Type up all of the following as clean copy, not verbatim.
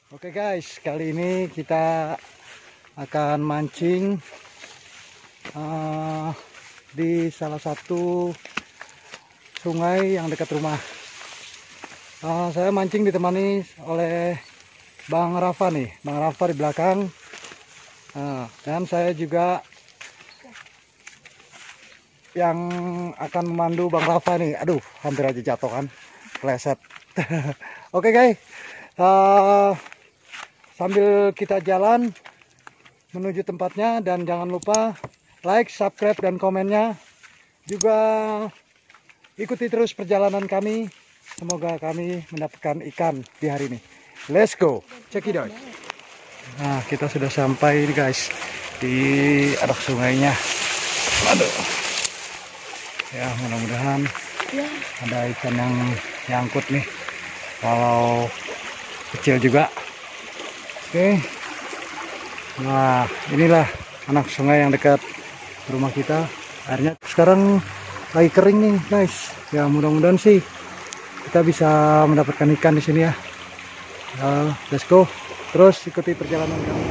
Oke guys, kali ini kita akan mancing di salah satu sungai yang dekat rumah. Saya mancing ditemani oleh Bang Rafa nih, Bang Rafa di belakang. Dan saya juga yang akan memandu Bang Rafa nih. Aduh, hampir aja jatuh kan, keleset. Oke guys, sambil kita jalan menuju tempatnya, dan jangan lupa like, subscribe, dan komennya. Juga ikuti terus perjalanan kami. Semoga kami mendapatkan ikan di hari ini. Let's go, check it out. Nah, kita sudah sampai guys di adak sungainya. Aduh, ya mudah-mudahan ada ikan yang nyangkut nih, walau kecil juga. Oke, nah inilah anak sungai yang dekat rumah kita. Airnya sekarang lagi kering nih guys. Ya mudah-mudahan sih kita bisa mendapatkan ikan di sini ya. Let's go, terus ikuti perjalanan kami.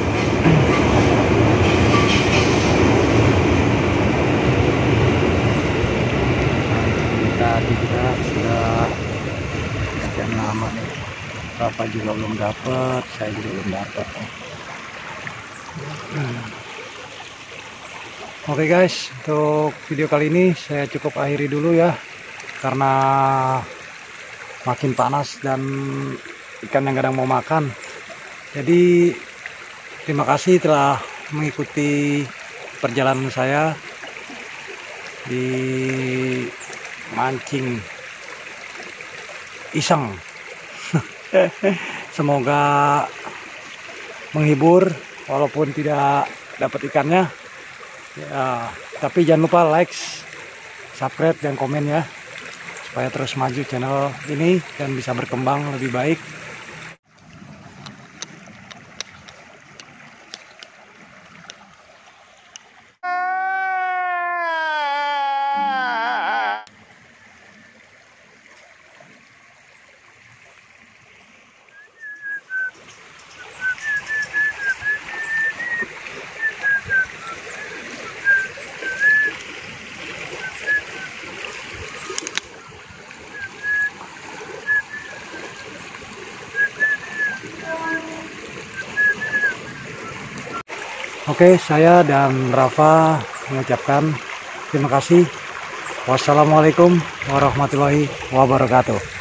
Tadi kita sudah sekian lama nih. Rafa juga belum dapat, saya juga belum dapat. Oke guys, untuk video kali ini saya cukup akhiri dulu ya, karena makin panas dan ikan yang kadang mau makan. Jadi terima kasih telah mengikuti perjalanan saya di mancing iseng. Semoga menghibur walaupun tidak dapat ikannya ya, tapi jangan lupa like, subscribe, dan komen ya, supaya terus maju channel ini dan bisa berkembang lebih baik. Oke, saya dan Rafa mengucapkan terima kasih. Wassalamualaikum warahmatullahi wabarakatuh.